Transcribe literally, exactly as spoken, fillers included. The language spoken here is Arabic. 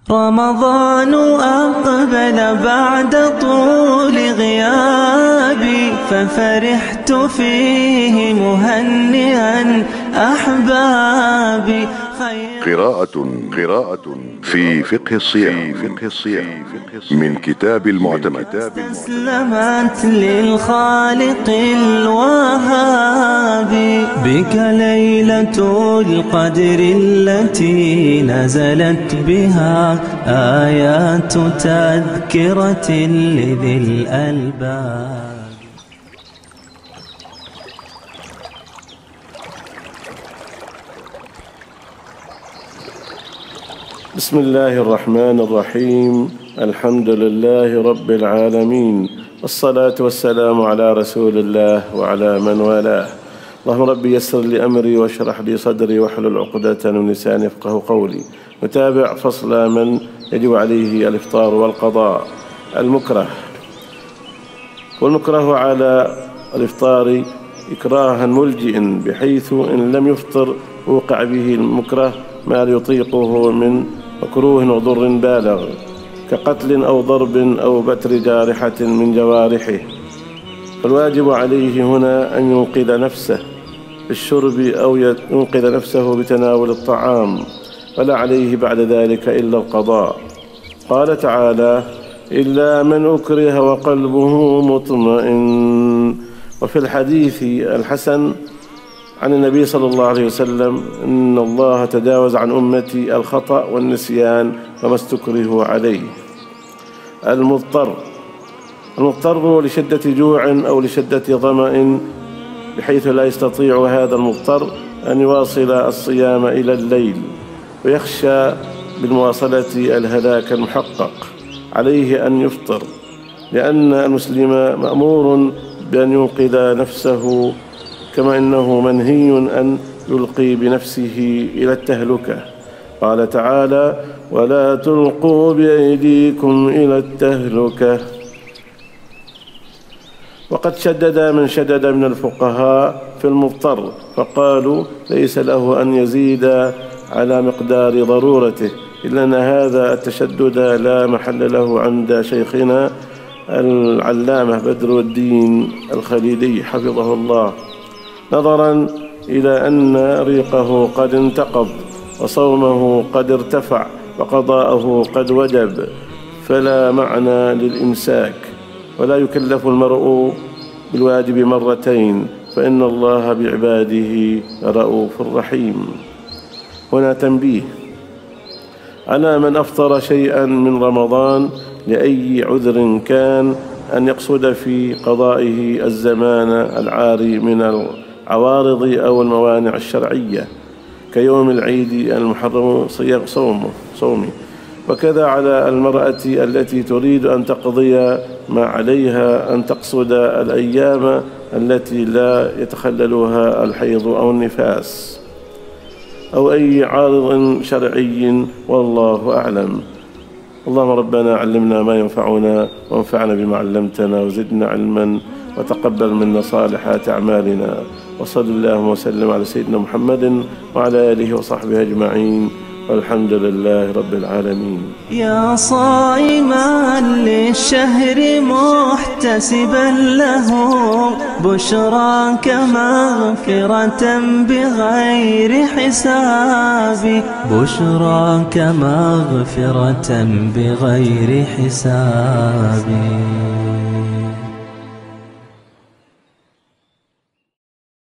رمضان أقبل بعد طول غيابي، ففرحت فيه مهنئا أحبابي. قراءة قراءة في فقه الصيام فقه الصيام من كتاب المعتمد. استسلمت للخالق الوهاب، بك ليلة القدر التي نزلت بها آيات تذكرة لذي الألباب. بسم الله الرحمن الرحيم. الحمد لله رب العالمين، والصلاة والسلام على رسول الله وعلى من والاه. اللهم ربي يسر لي أمري واشرح لي صدري واحلل عقدة من لساني يفقهوا قولي. نتابع فصل من يجب عليه الإفطار والقضاء. المكره، والمكره على الإفطار إكراها ملجئ، بحيث إن لم يفطر وقع به المكره ما يطيقه من مكروه وضر بالغ، كقتل أو ضرب أو بتر جارحة من جوارحه. فالواجب عليه هنا أن ينقذ نفسه بالشرب أو ينقذ نفسه بتناول الطعام، ولا عليه بعد ذلك إلا القضاء. قال تعالى: إلا من أكره وقلبه مطمئن. وفي الحديث الحسن عن النبي صلى الله عليه وسلم: إن الله تجاوز عن أمتي الخطأ والنسيان وما استكرهوا عليه. المضطر، المضطر لشدة جوع أو لشدة ظمأ، بحيث لا يستطيع هذا المضطر أن يواصل الصيام إلى الليل، ويخشى بالمواصلة الهلاك المحقق، عليه أن يفطر، لأن المسلم مأمور بأن ينقذ نفسه، كما إنه منهي أن يلقي بنفسه إلى التهلكة. قال تعالى: ولا تلقوا بأيديكم إلى التهلكة. وقد شدد من شدد من الفقهاء في المضطر، فقالوا ليس له أن يزيد على مقدار ضرورته، إلا أن هذا التشدد لا محل له عند شيخنا العلامة بدر الدين الخليلي حفظه الله، نظرا إلى أن ريقه قد انتقض وصومه قد ارتفع وقضاءه قد وجب، فلا معنى للإمساك، ولا يكلف المرء بالواجب مرتين، فإن الله بعباده رؤوف رحيم. هنا تنبيه على من أفطر شيئا من رمضان لأي عذر كان، أن يقصد في قضائه الزمان العاري من العوارض أو الموانع الشرعية، كيوم العيد المحرم صومه صومه وكذا على المرأة التي تريد أن تقضي ما عليها أن تقصد الأيام التي لا يتخللها الحيض أو النفاس، أو أي عارض شرعي، والله أعلم. اللهم ربنا علمنا ما ينفعنا، وانفعنا بما علمتنا، وزدنا علما، وتقبل منا صالحات أعمالنا. وصل اللهم وسلم على سيدنا محمد وعلى آله وصحبه أجمعين، والحمد لله رب العالمين. يا صائما للشهر محتسبا له، بشراك مغفرة بغير حساب، بشراك مغفرة بغير حساب.